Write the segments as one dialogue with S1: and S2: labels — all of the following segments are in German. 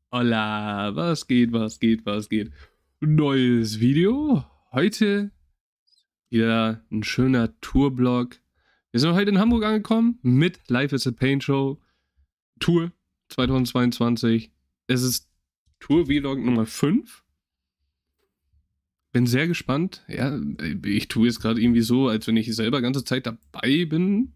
S1: Hola, was geht, was geht, was geht? Neues Video. Heute wieder ein schöner Tourblog. Wir sind heute in Hamburg angekommen mit Life is a Pain Show Tour 2022. Es ist Tour-Vlog Nummer 5. Bin sehr gespannt. Ja, ich tue jetzt gerade irgendwie so, als wenn ich selber ganze Zeit dabei bin.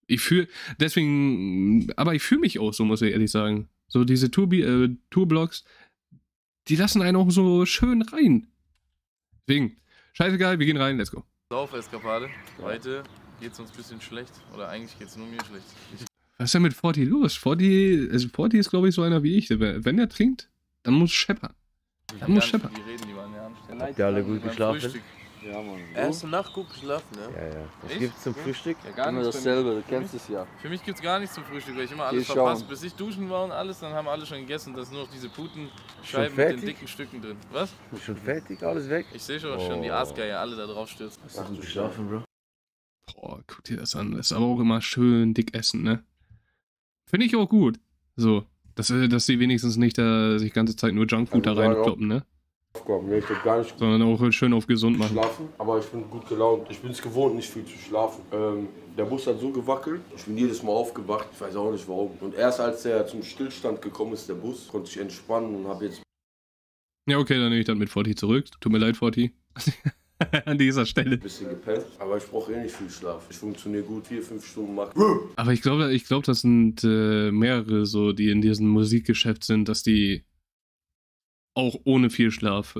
S1: Aber ich fühle mich auch so, muss ich ehrlich sagen. So diese Tourblogs, die lassen einen auch so schön rein. Deswegen, scheißegal, wir gehen rein, let's go.
S2: Laufeskapade. Heute geht's uns ein bisschen schlecht. Oder eigentlich geht's nur mir schlecht.
S1: Was ist denn mit Forti los? Forti ist, glaube ich, so einer wie ich. Wenn er trinkt, dann muss scheppern. Dann muss scheppern.
S2: Die reden, die waren ja anstrengend.
S3: Habt ihr alle gut geschlafen?
S4: Ja, Mann.
S3: Erste Nacht gut geschlafen, ne?
S4: Ja.
S3: Was
S2: Echt?
S3: gibt's zum Frühstück?
S2: Ja, gar
S4: Immer
S2: nichts.
S4: dasselbe, du kennst es ja.
S2: Für mich gibt's gar nichts zum Frühstück, weil ich immer alles
S4: Geh
S2: verpasst.
S4: schauen.
S2: Bis ich duschen war und alles, dann haben alle schon gegessen. Da sind nur noch diese Putenscheiben
S3: Schon
S2: mit
S3: fertig?
S2: den dicken Stücken drin. Was?
S3: Ist schon fertig, alles weg?
S2: Ich sehe schon die Aasgeier, alle da drauf stürzen.
S3: Hast du gut geschlafen, Bro?
S1: Boah, guck dir das an. Das ist aber auch immer schön dick essen, ne? Finde ich auch gut. So, dass sie wenigstens nicht da sich die ganze Zeit nur Junkfood da reinkloppen, ne?
S5: Aufgaben. Nee, ich hab gar nicht gut
S1: Sondern auch schön auf gesund machen.
S5: geschlafen, aber ich bin gut gelaunt. Ich bin es gewohnt, nicht viel zu schlafen. Der Bus hat so gewackelt, ich bin jedes Mal aufgewacht, ich weiß auch nicht warum. Und erst als er zum Stillstand gekommen ist, der Bus, konnte ich entspannen und habe jetzt
S1: Ja, okay, dann nehme ich das mit Forti zurück. Tut mir leid, Forti. An dieser Stelle.
S5: ein bisschen gepennt. Aber ich brauche eh nicht viel Schlaf. Ich funktioniere gut, 4-5 Stunden macht.
S1: Aber ich glaube, das sind mehrere so, die in diesem Musikgeschäft sind, dass die auch ohne viel Schlaf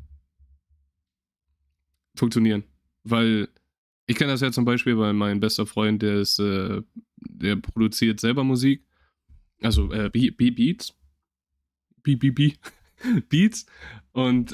S1: funktionieren. Weil ich kenne das ja zum Beispiel, weil mein bester Freund, der produziert selber Musik. Also Beats. Beats. Und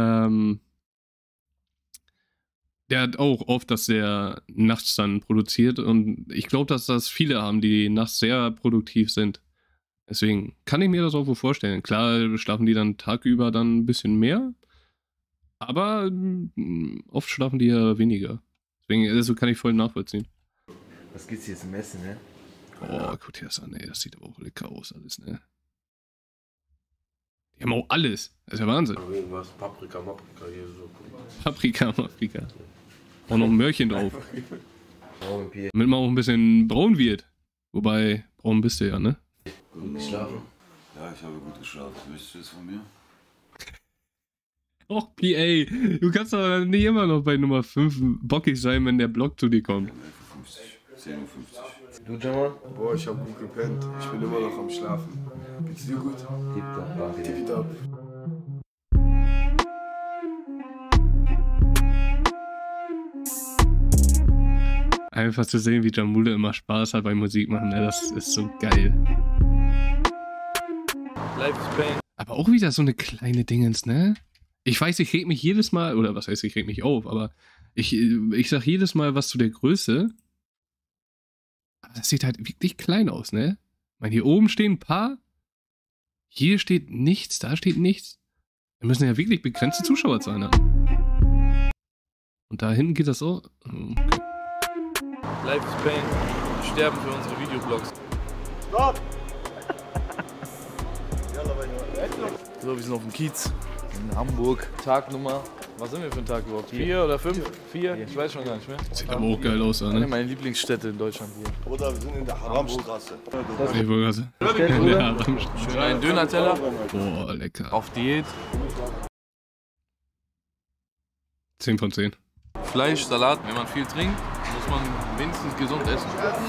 S1: der hat auch oft, dass der nachts dann produziert. Und ich glaube, dass das viele haben, die nachts sehr produktiv sind. Deswegen kann ich mir das auch wohl vorstellen. Klar schlafen die dann tagüber dann ein bisschen mehr, aber oft schlafen die ja weniger. Deswegen, also kann ich voll nachvollziehen.
S3: Was gibt's hier zum Essen, ne?
S1: Oh, guck dir das an, ey. Das sieht aber auch lecker aus alles, ne? Die haben auch alles. Das ist ja Wahnsinn.
S5: Irgendwas, Paprika hier so.
S1: Paprika. Auch noch ein Möhrchen drauf.
S3: Augenbier.
S1: Damit man auch ein bisschen braun wird. Wobei, braun bist du ja, ne?
S3: Gut geschlafen?
S6: Ja, ich habe gut geschlafen. Möchtest du es von mir?
S1: Och, PA, du kannst doch nicht immer noch bei Nummer 5 bockig sein, wenn der Block zu dir kommt.
S6: 11:50 Uhr, 10:50 Uhr.
S3: Du, Jamal?
S5: Boah, ich habe gut gepennt. Ich bin immer noch am Schlafen. Geht's dir gut?
S3: Tipptopp, danke dir.
S5: Tipptopp.
S1: Einfach zu sehen, wie Jamule immer Spaß hat beim Musik machen, ne? Das ist so geil.
S2: Life is Pain.
S1: Aber auch wieder so eine kleine Dingens, ne? Ich weiß, ich reg mich jedes Mal, oder was heißt, ich reg mich auf, aber ich sag jedes Mal was zu der Größe. Aber das sieht halt wirklich klein aus, ne? Ich meine, hier oben stehen ein paar. Hier steht nichts, da steht nichts. Wir müssen ja wirklich begrenzte Zuschauerzahlen haben. Und da hinten geht das so. Okay.
S2: Life is Pain. Wir sterben für unsere Videoblogs. So, wir sind auf dem Kiez in Hamburg. Tagnummer. Was sind wir für ein Tag überhaupt? 4 oder 5? 4? Ich weiß schon gar nicht mehr.
S1: Sieht aber auch geil aus,
S2: Eine
S1: ne?
S2: meiner Lieblingsstädte in Deutschland hier.
S5: Bruder, wir sind in der Haramstraße.
S1: Ich wollte gerade sagen.
S2: Schön einen Döner-Teller.
S1: Boah, lecker.
S2: Auf Diät.
S1: 10 von 10.
S2: Fleisch, Salat. Wenn man viel trinkt, muss man wenigstens gesund essen.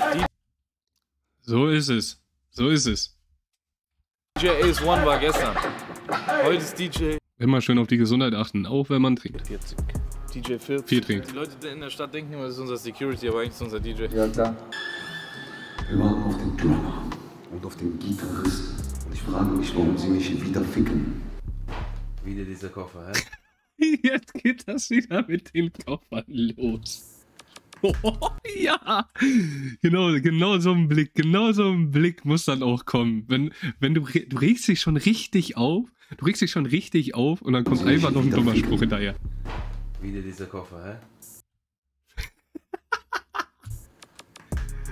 S1: So ist es. So ist es.
S2: DJ Ace1 war gestern. Heute ist DJ
S1: Immer schön auf die Gesundheit achten, auch wenn man trinkt.
S2: 40. DJ 40.
S1: Viel trinkt.
S2: Die Leute in der Stadt denken immer, das ist unser Security, aber eigentlich ist unser DJ.
S4: Ja, klar.
S6: Wir warten auf den Drummer und auf den Gitarristen. Und ich frage mich, warum sie mich wieder ficken.
S3: Wieder dieser Koffer, hä?
S1: Jetzt geht das wieder mit den Koffern los. Oh, ja, genau so ein Blick muss dann auch kommen. Wenn du regst dich schon richtig auf, und dann kommt einfach noch ein dummer Spruch hinterher.
S3: Wieder dieser Koffer, hä?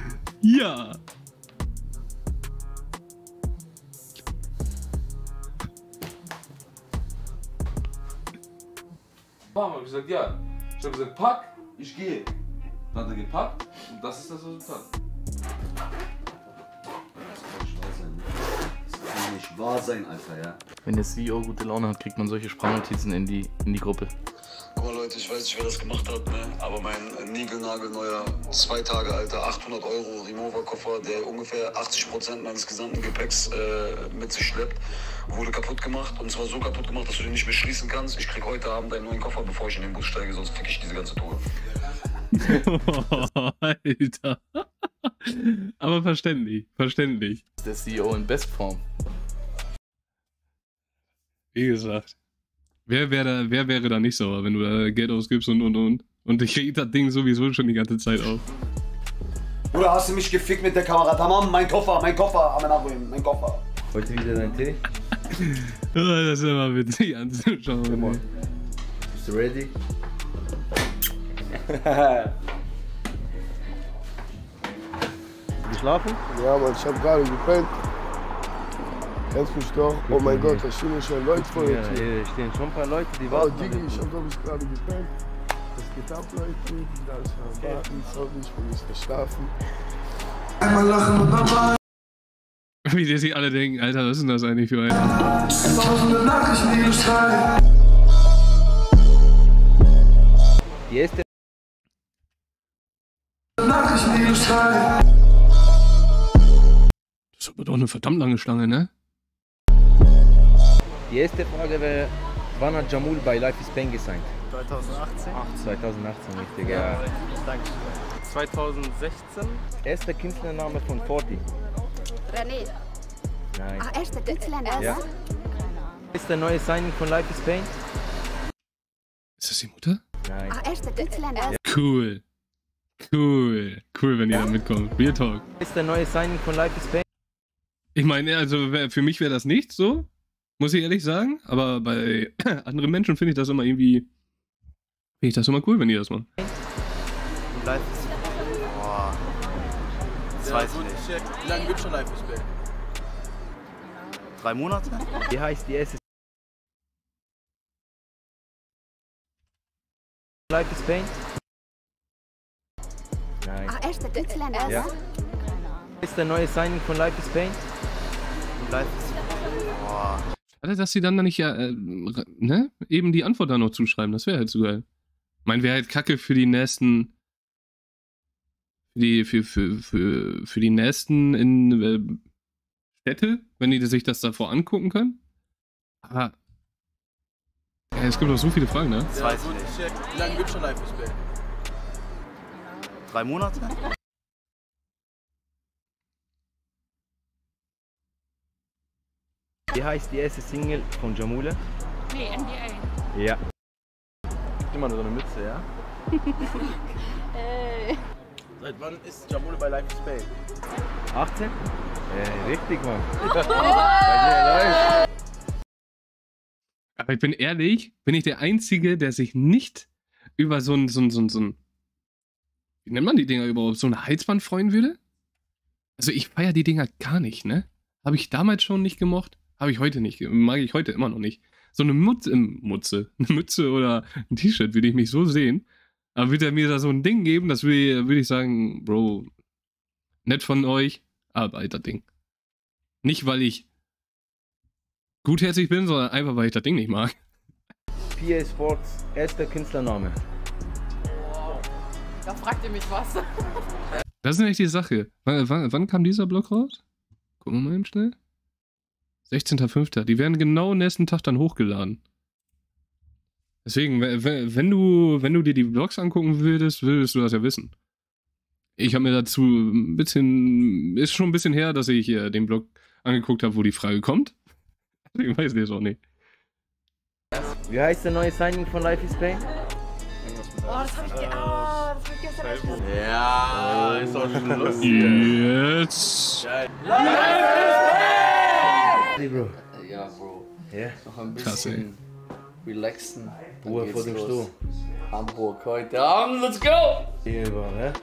S1: Ja.
S2: Mama hat gesagt, ja. Ich habe gesagt, pack, ich gehe. Dann hat er gepackt und das ist das Resultat.
S6: Das kann nicht wahr sein, Alter, ja.
S4: Wenn der CEO gute Laune hat, kriegt man solche Sprachnotizen in die Gruppe.
S6: Guck mal, Leute, ich weiß nicht, wer das gemacht hat, ne? Aber mein niegelnagelneuer, 2 Tage alter, 800 € Remover-Koffer, der ungefähr 80% meines gesamten Gepäcks mit sich schleppt, wurde kaputt gemacht. Und zwar so kaputt gemacht, dass du den nicht mehr schließen kannst. Ich krieg heute Abend einen neuen Koffer, bevor ich in den Bus steige, sonst fick ich diese ganze Tour.
S1: Alter. Aber verständlich, verständlich.
S4: Der CEO in Bestform.
S1: Wie gesagt. Wer wäre da nicht sauer, wenn du da Geld ausgibst und. Und ich krieg das Ding sowieso schon die ganze Zeit auf.
S6: Bruder, hast du mich gefickt mit der Kamera? Tamam, mein Koffer, mein Koffer.
S3: Heute wieder dein Tee?
S1: Das ist immer witzig anzuschauen. Ey.
S3: Bist du ready?
S4: Geschlafen?
S7: Ja, Mann, ich hab gerade gepennt. Kennst mich doch? Oh mein Gott, da stehen schon Leute vor der Tür.
S3: Hier stehen schon ein paar Leute, die
S7: Oh,
S3: warten.
S7: Digi, ich hab glaube ich gerade gepennt. Das geht ab, Leute. Die da ist am Warten. Sorry, ich bin nicht verschlafen. Einmal lachen und dabei.
S1: Wie die sich alle denken, Alter, was ist denn das eigentlich für ein?
S7: Tausende Nachrichten, die du schreibst.
S3: Die erste.
S7: Nachrichten, die du schreibst.
S1: Das ist aber doch eine verdammt lange Schlange, ne?
S3: Die erste Frage wäre, wann hat Jamul bei Life is Pain gesigned?
S8: 2018.
S3: 2018, richtig, ja.
S8: Danke. 2016.
S3: Erster Künstlername von 40.
S9: René.
S3: Nein.
S9: Ach, erster Künstlername?
S3: Ja. Ist der neue Signing von Life is Pain?
S1: Ist das die Mutter?
S3: Nein.
S9: Ach, erster Künstlername?
S1: Cool. Cool, wenn ihr da mitkommt. Real Talk.
S3: Ist der neue Signing von Life is Pain?
S1: Ich meine, also für mich wäre das nicht so, muss ich ehrlich sagen. Aber bei anderen Menschen finde ich das immer irgendwie. Finde ich das immer cool, wenn die das machen.
S8: Life is Boah. Das weiß ich nicht.
S4: Wie lange gibt schon Life is Pain?
S8: 3 Monate?
S3: Wie heißt die erste Life is Pain? Nein.
S9: Ach, erster Künstlername?
S3: Ja. Ist der neue Signing von Life is Pain?
S8: Life is Boah.
S1: Alter, dass sie dann nicht ne? Eben die Antwort da noch zuschreiben, das wäre halt so geil. Ich meine, wäre halt kacke für die nächsten. Für die nächsten in Städte, wenn die sich das davor angucken können. Aber. Ja, es gibt noch so viele Fragen, ne?
S8: Das weiß ich nicht.
S4: Wie lange gibt schon Life is Pain?
S8: 3 Monate?
S3: Wie heißt die erste Single von Jamule?
S9: Nee, NBA.
S3: Ja.
S4: Immer nur so eine Mütze, ja? Seit wann ist Jamule bei Life is Pain?
S3: 18? Richtig, Mann.
S1: Aber ich bin ehrlich, bin ich der Einzige, der sich nicht über so ein wie nennt man die Dinger überhaupt, so eine Halsband freuen würde? Also ich feiere die Dinger gar nicht, ne? Habe ich damals schon nicht gemocht, habe ich heute nicht, mag ich heute immer noch nicht. So eine Mütze oder ein T-Shirt würde ich mich so sehen. Aber würde er mir da so ein Ding geben, das würde ich sagen, Bro, nett von euch, aber alter Ding. Nicht, weil ich gutherzig bin, sondern einfach, weil ich das Ding nicht mag.
S3: PA Sports erster Künstlername.
S9: Da fragt ihr mich was.
S1: Das ist nämlich die Sache. Wann kam dieser Blog raus? Gucken wir mal eben schnell. 16.05. Die werden genau nächsten Tag dann hochgeladen. Deswegen, wenn du dir die Blogs angucken würdest du das ja wissen. Ich habe mir dazu ein bisschen, ist schon ein bisschen her, dass ich den Blog angeguckt habe, wo die Frage kommt. Ich weiß das auch nicht.
S3: Wie heißt der neue Signing von Life is Pain?
S9: Oh, das hab ich gestern erst gesehen.
S4: Ja, ist doch schon lustig.
S1: Jetzt.
S3: Hey, Bro.
S8: Ja, Bro.
S3: Ja?
S8: Noch ein
S1: Krass, ey.
S8: bisschen relaxen. Dann
S3: Ruhe
S8: geht's
S3: vor dem
S8: los.
S3: Sturm.
S8: Hamburg heute Abend, let's go!
S3: Hier war, hä?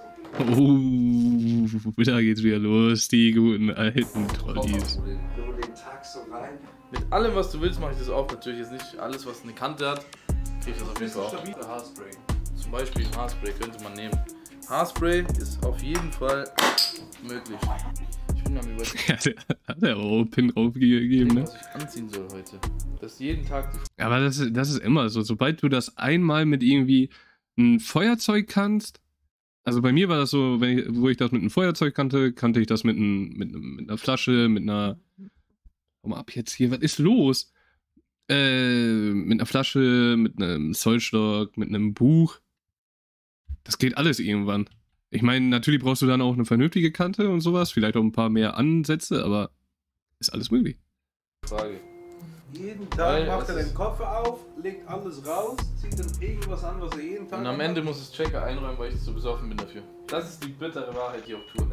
S1: Da geht's wieder los, die guten alten Trollis.
S2: Mit allem, was du willst, mache ich das auf. Natürlich jetzt nicht alles, was eine Kante hat.
S4: kriege ich das auf jeden Fall auch. Haarspray. Zum Beispiel ein Haarspray könnte man nehmen. Haarspray ist auf jeden Fall möglich. Ich bin am überlegen,
S1: Ja, der hat ja auch Pin draufgegeben, ne?
S4: was ich anziehen soll heute. Das ist jeden Tag die
S1: Aber das ist immer so. Sobald du das einmal mit irgendwie ein Feuerzeug kannst, also bei mir war das so, wo ich das mit einem Feuerzeug kannte ich das mit einer Flasche, mit einer. Hau mal ab jetzt hier, was ist los? Mit einer Flasche, mit einem Zollstock, mit einem Buch. Das geht alles irgendwann. Ich meine, natürlich brauchst du dann auch eine vernünftige Kante und sowas, vielleicht auch ein paar mehr Ansätze, aber ist alles möglich.
S4: Frage.
S7: Jeden Tag
S4: Weil
S7: macht
S4: es
S7: er den
S4: ist-
S7: Koffer auf, legt alles raus, zieht dann irgendwas an, was er jeden Tag
S4: Und am
S7: anhat.
S4: Ende muss es Checker einräumen, weil ich zu besoffen bin dafür. Das ist die bittere Wahrheit hier auf Tour.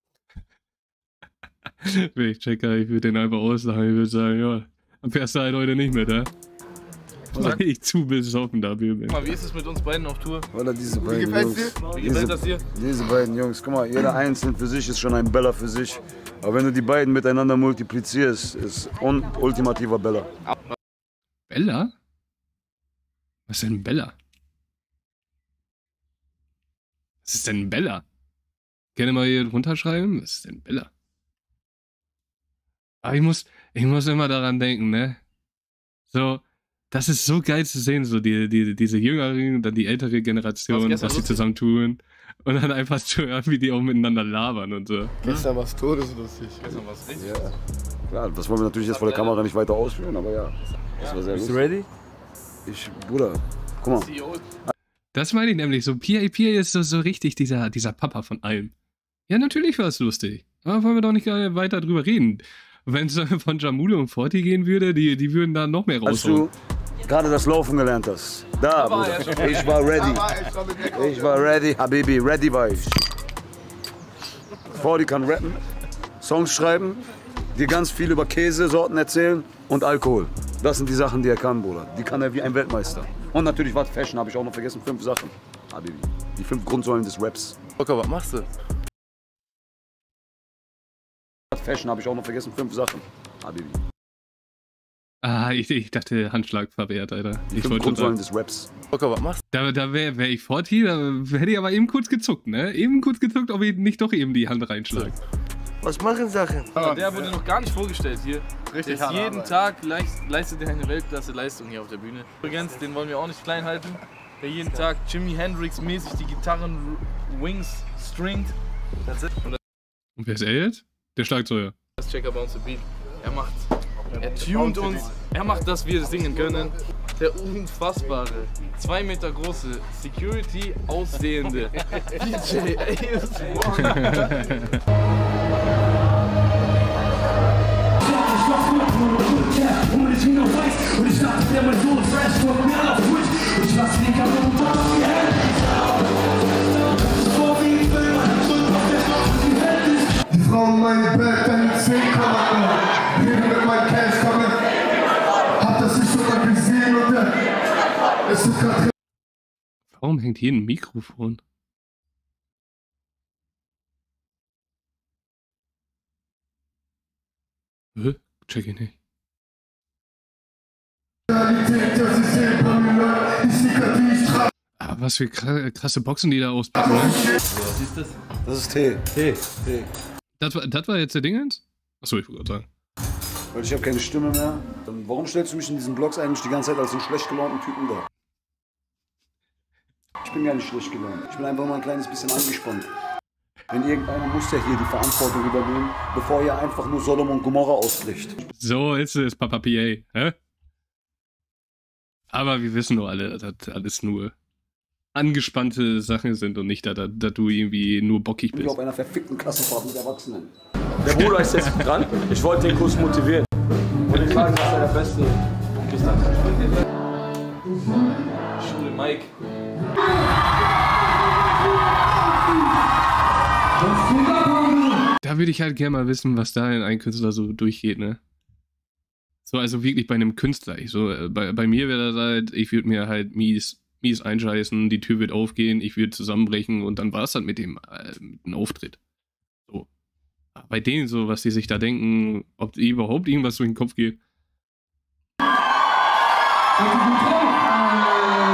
S1: Wenn ich Checker, ich würde den einfach auslachen, ich würde sagen, ja, dann fährst du halt heute nicht mit, ne? Weil ich zu besoffen dafür bin.
S4: Guck mal, wie ist es mit uns beiden auf Tour?
S10: Oder diese beiden Jungs.
S4: Wie gefällt das dir?
S10: Diese beiden Jungs, guck mal, jeder einzeln für sich ist schon ein Beller für sich. Aber wenn du die beiden miteinander multiplizierst, ist ultimativer Beller.
S1: Bella? Was ist denn ein Bella? Was ist denn ein Bella? Gerne mal hier runterschreiben? Was ist denn ein Bella? Aber ich muss immer daran denken, ne? So, das ist so geil zu sehen, so diese jüngeren und dann die ältere Generation,
S4: gestern
S1: dass sie
S4: lustig?
S1: zusammen tun und dann einfach zu hören, wie die auch miteinander labern und so.
S7: Gestern war es todeslustig.
S4: Gestern war es richtig.
S10: Ja. Klar, das wollen wir natürlich jetzt vor der Kamera nicht weiter ausführen, aber ja. Das war sehr
S7: Bist du
S10: lustig.
S7: ready?
S10: Bruder, guck mal.
S4: CEO.
S1: Das meine ich nämlich, so PAP ist so richtig dieser Papa von allem. Ja, natürlich war es lustig. Aber wollen wir doch nicht weiter drüber reden. Wenn es von Jamule und Forti gehen würde, die würden da noch mehr
S10: Als
S1: raushauen.
S10: du gerade das Laufen gelernt hast, da, Bruder, ich war ready. Ich war ready, Habibi, ready war ich. Forti kann rappen, Songs schreiben, dir ganz viel über Käsesorten erzählen und Alkohol. Das sind die Sachen, die er kann, Bruder. Die kann er wie ein Weltmeister. Und natürlich, was Fashion, habe ich auch noch vergessen, 5 Sachen. Habibi, die 5 Grundsäulen des Raps.
S4: Okay, was machst du?
S10: Fashion habe ich auch noch vergessen, 5 Sachen. Habibi.
S1: Ah, ich dachte Handschlag verwehrt, Alter.
S10: Die
S1: Ich
S10: 5
S1: wollte
S10: Grundsäulen
S1: sagen,
S10: des Raps.
S4: Okay, was machst
S1: da wär ich Forti, da hätte ich aber eben kurz gezuckt, ne? Eben kurz gezuckt, ob ich nicht doch eben die Hand reinschlag.
S7: Was machen Sachen?
S4: du? Der wurde noch gar nicht vorgestellt hier. Richtig der ist jeden Tag leistet er eine Weltklasse-Leistung hier auf der Bühne. Übrigens, den wollen wir auch nicht klein halten. Der jeden Tag Jimi Hendrix-mäßig die Gitarren-Wings stringt.
S1: Und wer ist er jetzt? Der Schlagzeuger.
S4: Das Checker Bounce the Beat. Er tunt uns, er macht, dass wir singen können. Der unfassbare, 2 Meter große, Security aussehende DJ AS1.
S7: Die Frauen in meinem Bett, deine 10 kommen. Rede mit meinem Cash kommen. Hab das nicht schon mal gesehen und es ist grad.
S1: Warum hängt hier ein Mikrofon? Check ich nicht. Aber was für krasse Boxen die da auspacken, ne?
S4: Was ist das?
S10: Das ist Tee.
S1: Das war jetzt der Dingens? Achso, ich wollte gerade sagen.
S10: Weil ich habe keine Stimme mehr. Warum stellst du mich in diesen Blogs eigentlich die ganze Zeit als einen schlecht gelaunten Typen dar? Ich bin gar nicht schlecht gelaunt. Ich bin einfach mal ein kleines bisschen angespannt. Denn irgendeiner muss ja hier die Verantwortung übernehmen, bevor hier einfach nur Sodom und Gomorra ausbricht.
S1: So ist es, Papa PA, hä? Aber wir wissen doch alle, dass das alles nur angespannte Sachen sind und nicht, dass du irgendwie nur bockig
S10: Ich bin
S1: bist.
S10: auf einer verfickten Klassenfahrt mit Erwachsenen.
S5: Der Bruder ist jetzt dran. Ich wollte den Kurs motivieren. Und ich sage, dass er der Beste ist.
S4: Schule Mike.
S1: Da würde ich halt gerne mal wissen, was da in einem Künstler so durchgeht, ne? So, also wirklich bei einem Künstler. Bei mir wäre das halt, ich würde mir halt mies einscheißen, die Tür wird aufgehen, ich würde zusammenbrechen und dann war es halt mit dem Auftritt. So. Aber bei denen so, was die sich da denken, ob überhaupt irgendwas durch den Kopf geht.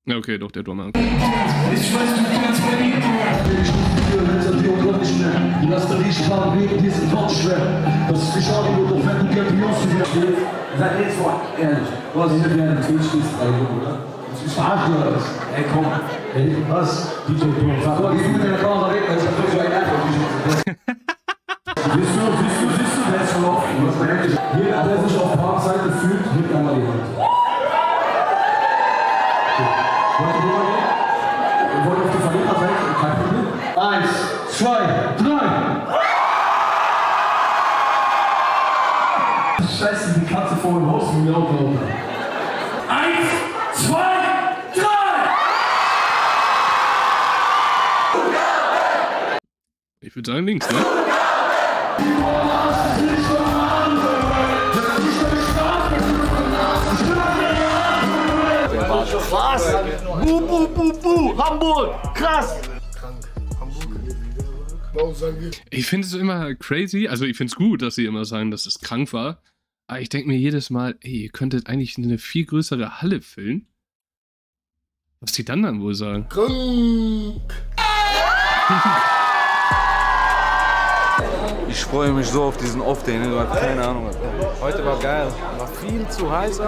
S1: Ja, okay, doch, der Drummer.
S7: Ich weiß, du kannst verlieren. Ich rufe dir unglaublich schnell. Du hast da nicht paar Wege, die sind tot schwer. Das ist nicht auch nur, wenn du Champions zu werden. Sag jetzt mal, ehrlich. Du hast nicht mehr natürlich stehst bei dir, oder? Das ist verarschen oder was? Ey, komm. Ey, was? DJ Bro, sag mal, geh mit deiner Kamera weg, das ist doch so ein Einfach. Siehst du, wer ist verlaufen? Jeder, der sich auf Parkseite fühlt, hebt einmal die Hand. Wir wollen auf die Verliererseite, kein Problem. 1, 2, 3. Scheiße, die Katze vor dem Haus wie mir auch runter. 1, 2, 3.
S1: Ich würde sagen links, ne?
S8: Was? Hamburg! Krass!
S1: Ich finde es immer crazy, also ich finde es gut, dass sie immer sagen, dass es krank war. Aber ich denke mir jedes Mal, ey, ihr könntet eigentlich eine viel größere Halle füllen. Was die dann wohl sagen?
S7: Krank!
S2: Ich freue mich so auf diesen Off-Day, ne? Du hast keine Ahnung.
S4: Heute war geil. War viel zu heiß,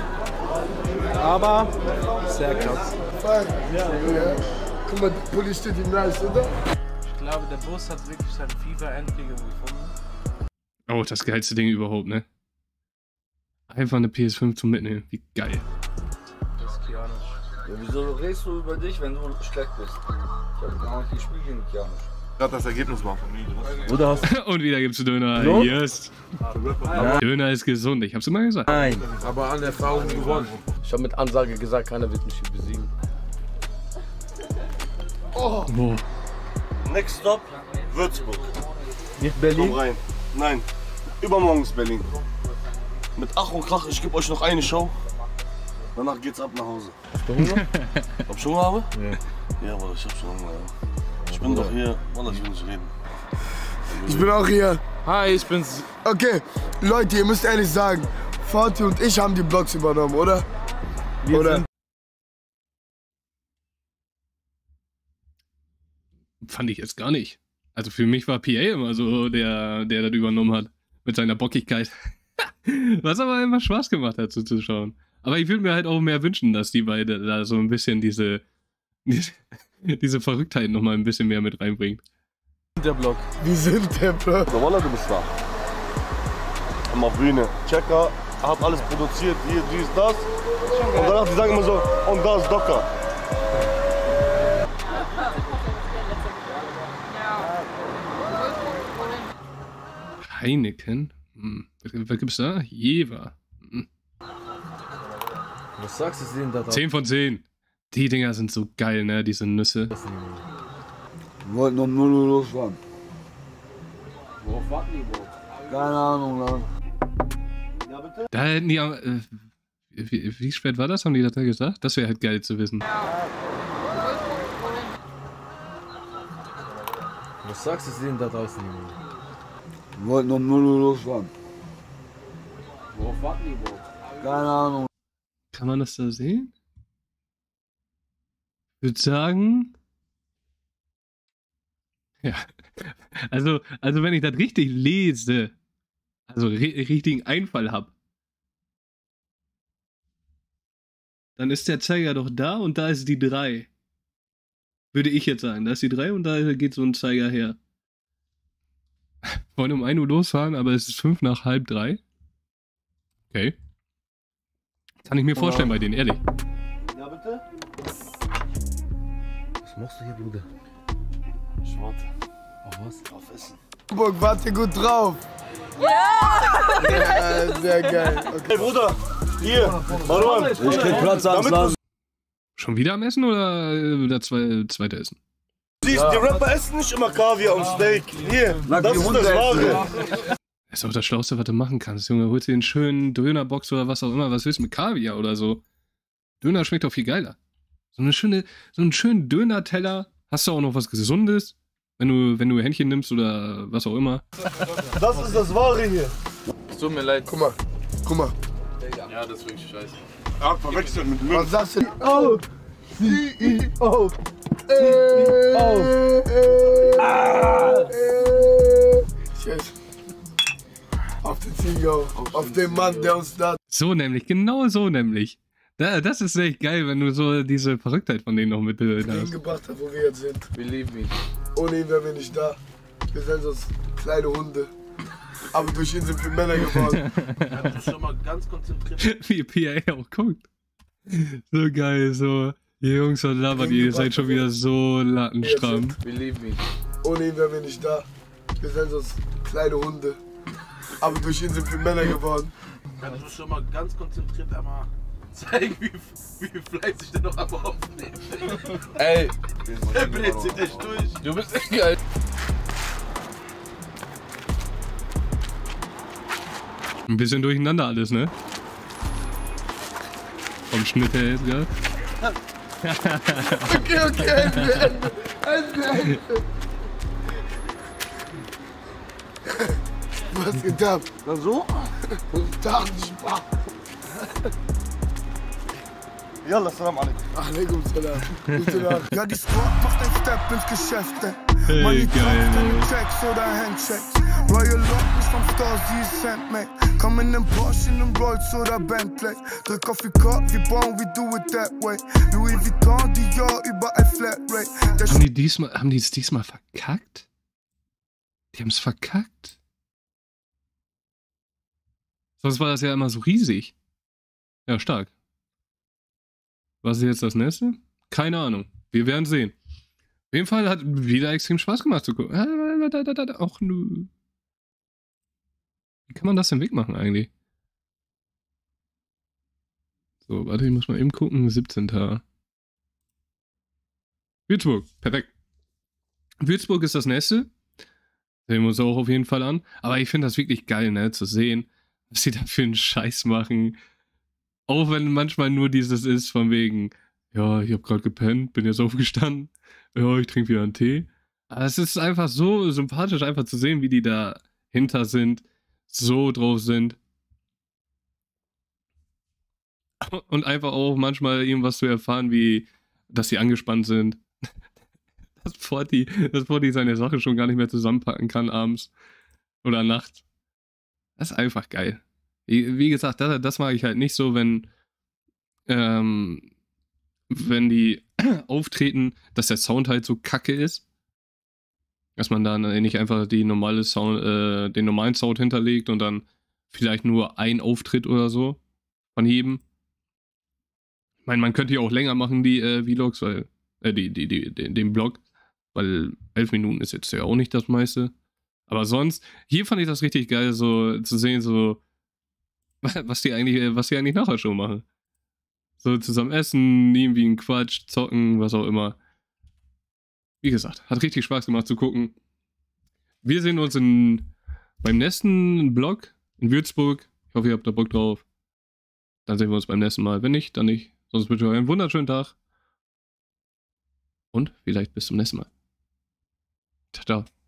S4: aber sehr krass.
S7: Ja. Guck mal, die Pulli steht ihm nice, oder?
S4: Ich glaube, der Bus hat wirklich seine FIFA-Endregelung gefunden.
S1: Oh, das geilste Ding überhaupt, ne? Einfach eine PS5 zum Mitnehmen. Wie geil.
S4: Das ist Kianisch.
S8: Ja, wieso redest du über dich, wenn du schlecht bist? Ich hab gar nicht gespielt gegen Kianisch.
S5: Gerade das Ergebnis war von mir.
S3: Oder hast
S1: Und wieder gibt's Döner.
S3: So?
S1: Yes. Döner ist gesund, ich hab's immer gesagt.
S3: Nein.
S5: Aber an Erfahrung gewonnen.
S3: Ich habe mit Ansage gesagt, keiner wird mich hier besiegen.
S1: Oh.
S5: Next Stop, Würzburg.
S3: Nicht Berlin?
S5: Komm rein. Nein, übermorgen ist Berlin. Mit Ach und Krach, ich gebe euch noch eine Show. Danach geht's ab nach Hause.
S3: Hast du Hunger?
S5: Ob ich Hunger habe? Ja. Ja, aber ich hab schon Hunger. Ja. Ich bin doch hier, Wallah, ich will nicht reden.
S7: Ich bin auch hier.
S4: Hi, ich bin's.
S7: Okay, Leute, ihr müsst ehrlich sagen, Fatih und ich haben die Blogs übernommen, oder? Oder?
S1: Fand ich jetzt gar nicht. Also für mich war PA immer so, der das übernommen hat. Mit seiner Bockigkeit. Was aber immer Spaß gemacht hat zuzuschauen. Aber ich würde mir halt auch mehr wünschen, dass die beiden da so ein bisschen diese Verrücktheit nochmal ein bisschen mehr mit reinbringt.
S4: Der Blog.
S7: Wir sind der Blog.
S5: Wallah, du bist da. Immer auf Bühne. Checker, hab alles produziert, hier, dies, das. Und danach, die sagen immer so, und da ist Docker.
S1: Heineken? Was gibt's da? Jever.
S3: Was sagst du denen da drauf?
S1: 10 von 10. Die Dinger sind so geil, ne? Diese Nüsse.
S10: Wir wollten um 0 Uhr losfahren.
S3: Worauf warten die überhaupt?
S10: Keine Ahnung, Mann.
S1: Da hätten die wie spät war das? Haben die das da gesagt? Das wäre halt geil zu wissen.
S3: Was sagst du denen da draußen?
S10: Wir wollten um 0 Uhr losfahren.
S3: Worauf warten die überhaupt?
S10: Keine Ahnung.
S1: Kann man das da sehen? Ich würde sagen. Ja. Also wenn ich das richtig lese, also richtigen Einfall habe, dann ist der Zeiger doch da und da ist die 3. Würde ich jetzt sagen. Da ist die 3 und da geht so ein Zeiger her. Wollen um 1 Uhr losfahren, aber es ist 5 nach halb 3. Okay. Kann ich mir vorstellen bei denen, ehrlich.
S5: Ja, bitte?
S3: Was machst du hier, Bruder?
S5: Ich warte.
S3: Auf was?
S5: Auf Essen.
S7: Hamburg, wart ihr gut drauf? Ja! Ja, sehr geil. Okay.
S5: Hey Bruder, hier, Marwan.
S10: Ich krieg Platz ans Land.
S1: Schon wieder am Essen oder das zweite Essen?
S5: Siehst, die Rapper essen nicht immer Kaviar und Steak. Hier, das ist das Wahre.
S1: Das ist auch das Schlauste, was du machen kannst, Junge. Holst dir einen schönen Dönerbox oder was auch immer. Was willst du mit Kaviar oder so? Döner schmeckt doch viel geiler. So einen schönen Döner-Teller. Hast du auch noch was Gesundes? Wenn du Hähnchen nimmst oder was auch immer.
S5: Das ist das Wahre hier.
S4: Es tut mir leid.
S7: Guck mal.
S4: Ja, das ist wirklich scheiße.
S5: Er hat verwechselt mit Milch.
S7: Was sagst du? Oh!
S11: CEO. Yes. Auf den CEO, auf den Mann, der uns da...
S1: So nämlich, genau so nämlich. Das ist echt geil, wenn du so diese Verrücktheit von denen noch mit hast.
S11: ...gebracht hat, wo wir jetzt sind.
S4: Believe me.
S11: Ohne ihn wären wir nicht da. Wir sind sonst kleine Hunde. Aber durch ihn sind wir Männer geworden.
S5: Ja, das ist schon mal ganz konzentriert.
S1: Wie PA auch guckt. So geil, so. Ihr Jungs und labert, ihr seid schon wieder so lattenstramm.
S4: Believe me.
S11: Ohne ihn wären wir nicht da. Wir sind sonst kleine Hunde. Aber durch ihn sind wir Männer geworden.
S5: Ja, das ist schon mal ganz konzentriert einmal zeigen, wie fleißig der noch am aufnehmen.
S4: Ey,
S5: der bläht sich echt durch.
S4: Du bist echt geil.
S1: Ein bisschen durcheinander alles, ne? Vom Schnitt her jetzt, gell?
S11: Okay, Ende. Was geht ab?
S10: Na so?
S11: Tag, Spaß.
S10: Yalla, salam alaikum.
S11: Alaikum salam. Gute Nacht.
S7: Ja, die Squad macht ein Step ins Geschäft, ey.
S1: Hey,
S7: Money
S1: geil,
S7: keine
S1: ey.
S7: Checks oder Handchecks. Royal Lock ist vom Store, sie ist handmade. Komm in nem Porsche, in nem Rolls oder Bentley. Drück auf die Card, wir bauen, we do it that way. Louis Vuitton, Dior, überall Flatrate.
S1: Haben die es diesmal verkackt? Die haben es verkackt. Sonst war das ja immer so riesig. Ja, stark. Was ist jetzt das nächste? Keine Ahnung. Wir werden sehen. Auf jeden Fall hat wieder extrem Spaß gemacht zu gucken. Auch nö. Wie kann man das denn wegmachen eigentlich? So, warte, ich muss mal eben gucken. 17. Würzburg. Perfekt. Würzburg ist das nächste. Sehen wir uns auch auf jeden Fall an. Aber ich finde das wirklich geil, ne, zu sehen, was sie da für einen Scheiß machen. Auch wenn manchmal nur dieses ist von wegen, ja, ich habe gerade gepennt, bin jetzt aufgestanden, ja, ich trinke wieder einen Tee. Aber es ist einfach so sympathisch, einfach zu sehen, wie die dahinter sind, so drauf sind. Und einfach auch manchmal irgendwas zu erfahren, wie, dass sie angespannt sind. Dass Forti seine Sache schon gar nicht mehr zusammenpacken kann abends oder nachts. Das ist einfach geil. Wie gesagt, das mag ich halt nicht so, wenn die auftreten, dass der Sound halt so kacke ist. Dass man dann nicht einfach den normalen Sound hinterlegt und dann vielleicht nur ein Auftritt oder so von jedem. Ich meine, man könnte ja auch länger machen, die Vlogs, weil den Blog, weil 11 Minuten ist jetzt ja auch nicht das meiste. Aber sonst, hier fand ich das richtig geil, so zu sehen, so was die eigentlich nachher schon machen. So zusammen essen, irgendwie einen Quatsch, zocken, was auch immer. Wie gesagt, hat richtig Spaß gemacht zu gucken. Wir sehen uns beim nächsten Vlog in Würzburg. Ich hoffe, ihr habt da Bock drauf. Dann sehen wir uns beim nächsten Mal. Wenn nicht, dann nicht. Sonst wünsche ich euch einen wunderschönen Tag. Und vielleicht bis zum nächsten Mal. Ciao, ciao.